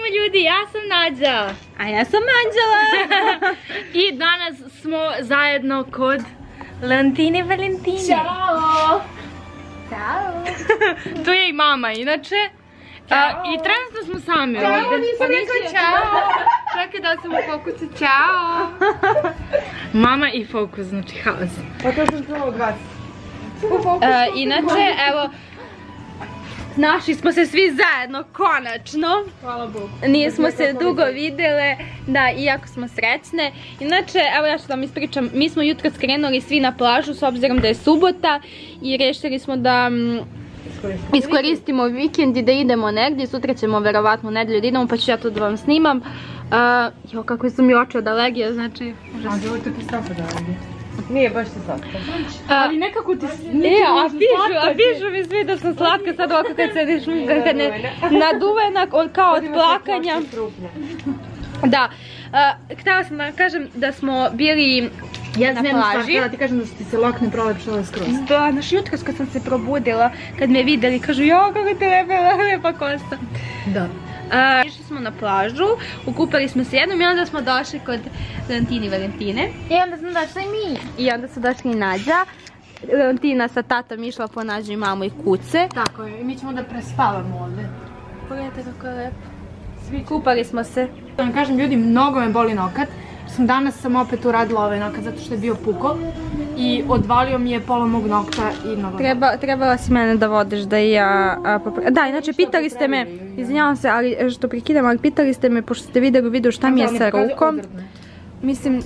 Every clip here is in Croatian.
Ćemo ljudi, ja sam Nađa. A ja sam Anđela. I danas smo zajedno kod Leontine i Valentine. Ćao. Ćao. Tu je i mama inače. I trenutno smo sami ovdje. Ćao, nisam rekao ćao. Čekaj da sam u fokusu, ćao. Mama i fokus, znači haos. Pa to sam čula od vas. Inače, evo, našli smo se svi zajedno, konačno. Hvala Bogu. Nismo se dugo vidjele, da, iako smo srećne. Inače, evo ja ću da vam ispričam, mi smo jutro skrenuli svi na plažu s obzirom da je subota i rešili smo da iskoristimo vikend i da idemo negdje. Sutra ćemo verovatno u nedelju da idemo, pa ću ja to da vam snimam. Jo, kako su mi oči od alergije, znači... Anđe, ovo je tako stafa da alergije. Nije baš se slatka. Ali nekako ti... A pišu mi svi da sam slatka sad ovako kad se naduvena kao od plakanja. Da, htjela sam da kažem da smo bili na plaži. Htjela ti kažem da su ti se lokne prolepšale skroz. Da, znaš, jutros kad sam se probudila, kad me vidjeli, kažu jo, kako ti lepa kosa. Da. Išli smo na plažu, ukupali smo se jednom i onda smo došli kod Leontine i Valentine. I onda smo došli mi. I onda su došli i Nađa. Leontina sa tatom išla po Nađu i mamu i kuce. Tako je, i mi ćemo da prespavamo ovdje. Pogledajte kako je lepo. Svi kupali smo se. Da vam kažem ljudi, mnogo me boli nokat. Danas sam opet uradila ovaj nokat zato što je bio puko. I odvalio mi je pola mog nokta i mnogo. Trebala si mene da vodiš da i ja... Da, inače pitali ste me, izvinjavam se, ali što prekidam, ali pitali ste me, pošto ste vidjeli u videu šta mi je sa rukom. Mislim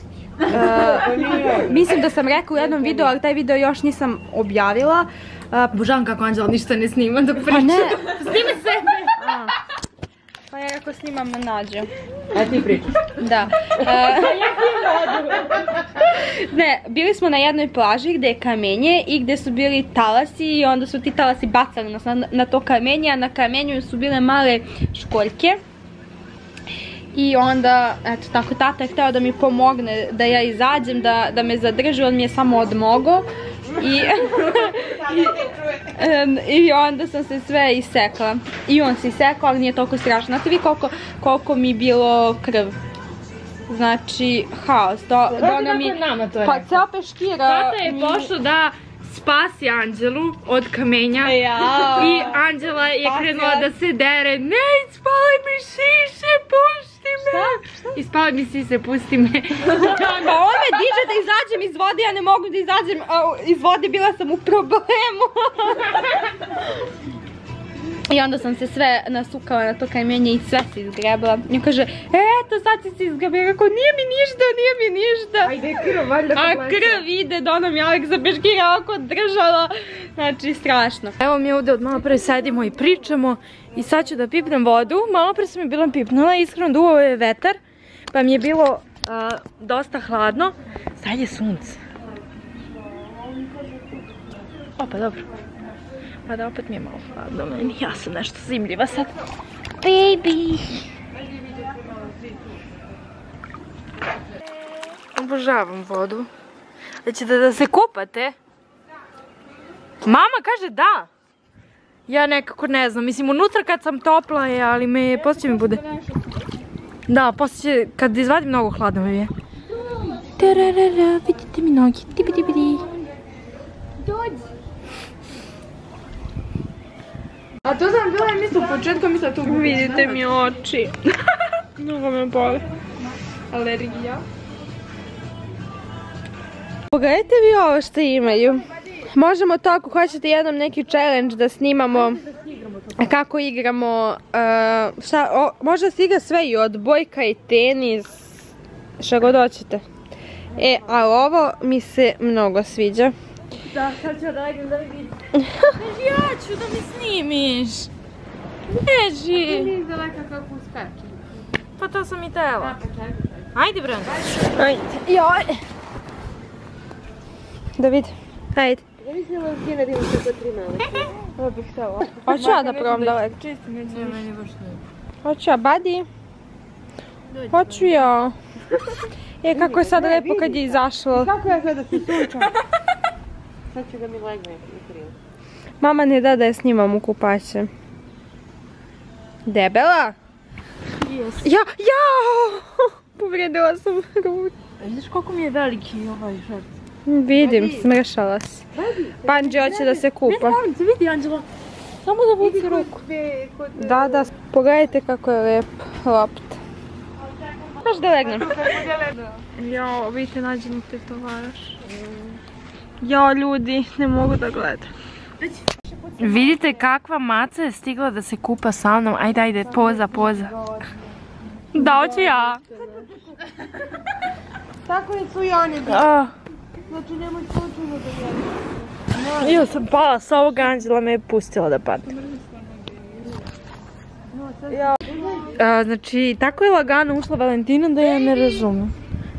da sam rekla u jednom videu, ali taj video još nisam objavila. Božavam kako Anđela ništa ne snima dok priča. Pa ne, snima se! Pa ja kako snimam Nađu. A ti pričaš? Da. Ne, bili smo na jednoj plaži gdje je kamenje i gdje su bili talasi i onda su ti talasi bacali nas na to kamenje, a na kamenju su bile male školjke. I onda, eto tako, tata je htio da mi pomogne da ja izađem, da me zadrži, on mi je samo odmogao. I onda sam se sve isekla. I on se isekao, ali nije toliko strašno. Znate vi koliko mi je bilo krv? Znači, haos. Pa ceo peškira. Tata je pošao da spasi Anđelu od kamenja. I Anđela je krenula da se dere. Ne, ispali mi šiše, pušti me. Ispali mi sise, pusti me. Pa on me diže da izađem iz vode, ja ne mogu da izađem iz vode, bila sam u problemu. I onda sam se sve nasukala na to kamenje i sve se izgrebala. I on kaže, eto sad si se izgrebala. Rekao, nije mi ništa. Ajde, krv, valjda. A krv ide, da ona mi Aleksa peškira ovako držala. Znači, strašno. Evo mi ovdje od malo pre sedimo i pričamo. I sad ću da pipnem vodu. Malo pre sam je bila pipnula, iskreno duvao je vetar. Pa mi je bilo dosta hladno. Sad je sunce. Opa, dobro. Pa da opet mi je malo hladno meni. Ja sam nešto zimljiva sad. Baby! Obožavam vodu. Hoćete da se kupate? Mama kaže da. Ja nekako ne znam. Mislim, unutra kad sam topla je, ali poslije mi bude. Da, poslije će, kad izvadim mnogo hladno mi je. Tararara, vidite mi nogi. Tibi. Dođi. A to sam bila misla u početku, misla tu. Vidite mi oči. Mnogo me boli. Alergija. Pogledajte vi ovo što imaju. Možemo to ako hoćete jednom neki challenge da snimamo kako igramo. Može se igra sve i odbojka i tenis. Šta god hoćete. A ovo mi se mnogo sviđa. Da, sad ću da legnem da mi vidim. Ja ću da mi snimiš. Beži. Nije daleka kako uskače. Pa to sam i tela. Ajde Branda. Ajde. Joj. Da vidim. Ajde. Ja mislim da ti nadim se po 3 male. Ovo bih htjela. Hoću ja da probam daleko. Čisto neće meni baš ne. Hoću ja, Badi. Hoću ja. Kako je sad lepo kad je izašlo. Kako ja sad da se sunčam? Sad ću da mi legne u krilu. Mama ne da je snimam u kupaće. Debela? Ja! Povrijedila sam ruku. Vidiš koliko mi je veliki ovaj šerp? Vidim, smršala si. Panđe hoće da se kupa. Vidi, Anđela. Samo da vuci ruku. Da, pogledajte kako je lijep lopta. Baš da legnem. Jao, vidite, nađemo tetovaraš. Jao, ljudi, ne mogu da gledam. Vidite kakva maca je stigla da se kupa sa mnom. Ajde, poza. Da, hoću ja. Tako je su i oni bili. Znači nemoj slučajno da gledam. Ja sam pala sa ovoga, Anđela me je pustila da padne. Znači, tako je lagano ušla Valentina da ja ne razumem.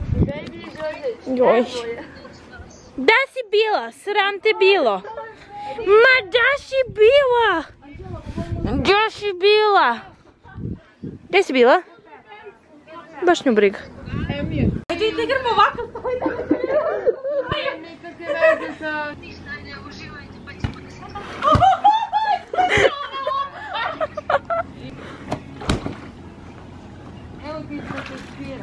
Joj. Da si bila? Sram te bilo. Ma da si bila? Da si bila? Gdje si bila? Baš nju briga. Ajde, igramo ovako. Nekakve veze sa... Ništa, ne uživajte pa ćemo da se... Evo ti što se spira.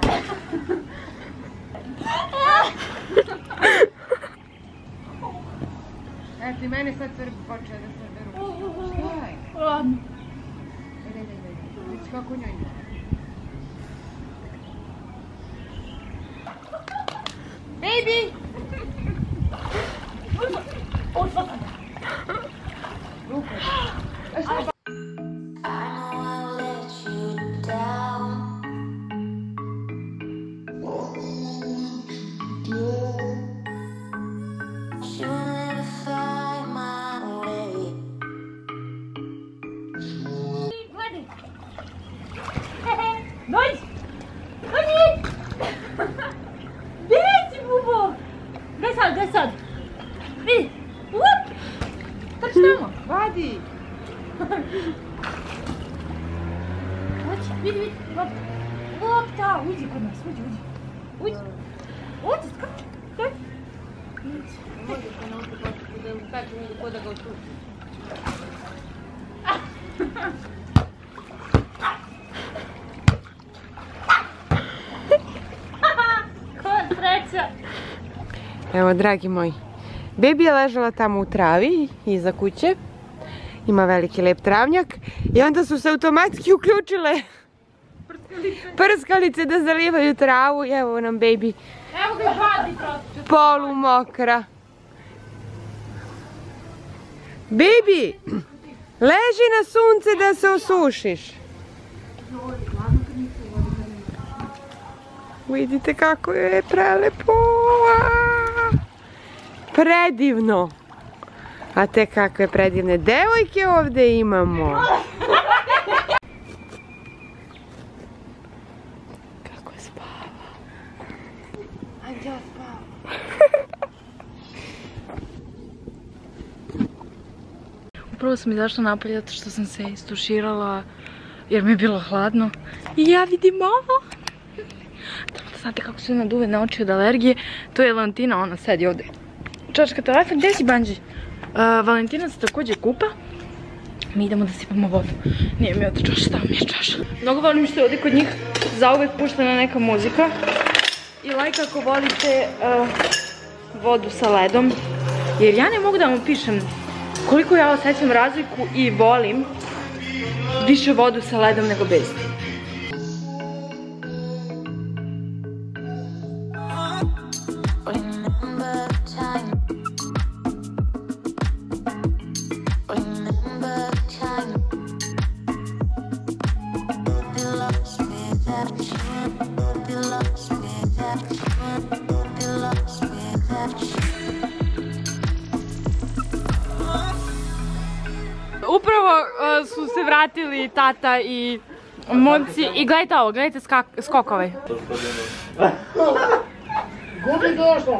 Eto i mene sad crp počeo da se veru. Šta je? Ladno. Vidiš kako njoj ide. Baby! Gdje sad? Vidi! Up! Trči tamo! Vadi! Vidi, lopta! Lopta! Uđi kod nas, uđi! Uđi, skači! Možeš da nam se početi da ukačemo ili ko da ga otuči. Koja sreća! Evo, dragi moji, Baby je ležala tamo u travi iza kuće. Ima veliki lep travnjak i onda su se automatski uključile prskalice da zalivaju travu i evo nam Baby polu mokra. Baby, leži na sunce da se osušiš. Vidite kako je prelepo. Predivno. A te kakve predivne devojke ovdje imamo. Kako spava. Anđela spava. Upravo sam izašla napolje zato što sam se istuširala jer mi je bilo hladno. I ja vidim ovo. Znate kako su naduvene oči od alergije. To je Valentina, ona sedi ovdje. Čačka telefon, gdje si Banđi? Valentina se također kupa. Mi idemo da sipamo vodu. Nije mi ovdje čaša, tamo mi je čaša. Mnogo volim što je ovdje kod njih zauvek puštena neka muzika. I like ako volite vodu sa ledom. Jer ja ne mogu da vam pišem koliko ja osjećam razliku i volim više vodu sa ledom nego bez. Upravo su se vratili tata i momci i gledajte ovo, gledajte skokove. Gubi došla.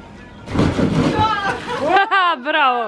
Bravo.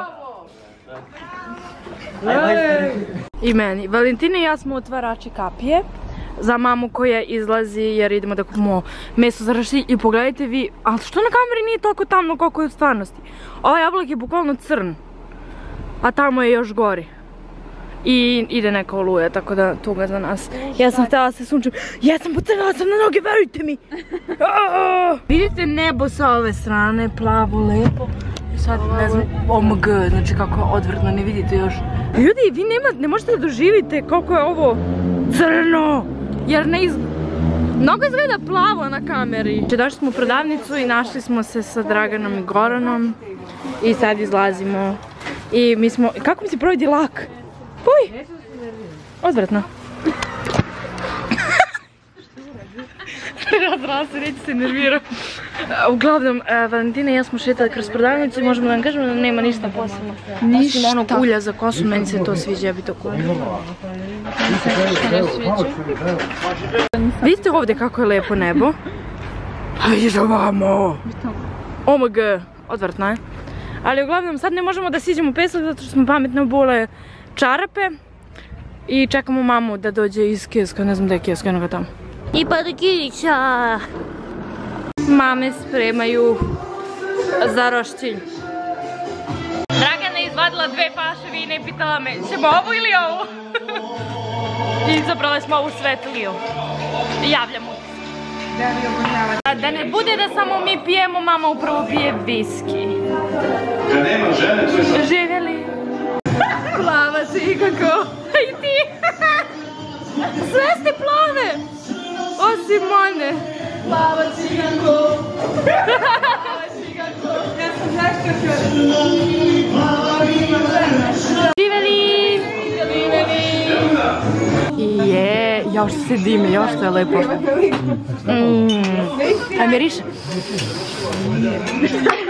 I meni. Valentina i ja smo otvarači kapije za mamu koja izlazi jer idemo da kupimo meso za raštilj i pogledajte vi, ali što na kameri nije toliko tamno koliko je u stvarnosti? Ovaj jablak je bukvalno crn, a tamo je još gori. i ide neka oluja, tako da tuga za nas. Ja sam htjela se sunčem, ja sam pocrnala sam na noge, verujte mi! Vidite nebo sa ove strane, plavo, lepo. Sad ne znam, OMG, znači kako je odvrtno, ne vidite još. Ljudi, vi ne možete da doživite koliko je ovo crno, jer mnogo izgleda plavo na kameri. Došli smo u prodavnicu i našli smo se sa Draganom i Goranom i sad izlazimo. I mi smo, kako mi se provodi lak? Uj, odvratno. Razrala se, neće se nerviram. Uglavnom, Valentina i ja smo šetali kroz prodavnicu i možemo da vam kažemo da nema ništa posebno. Osim onog ulja za kosu, meni se to sviđa, ja bi to kupila. Vidite ovdje kako je lepo nebo? Hajde ovamo! OMG, odvrtno je. Ali uglavnom sad ne možemo da siđemo u pesak zato što smo pametno obule čarape. I čekamo mamu da dođe iz kioska, ne znam da je kioska, eno ga tamo. I parkića! Mame spremaju za roštilj. Dragana je izvadila 2 paše vina i pitala me, ćemo ovu ili ovu? I izabrali smo ovu svetliju. Javljamo. Da ne bude da samo mi pijemo, mama upravo pije viski. Kad nema žene, to je sad... Živjeli. Plava si kako. I ti. Sve ste plave. Osim mane. Plava si kako. Ja sam zašto živjeli. Je, još se dime, još to je lepo. Aj miriš.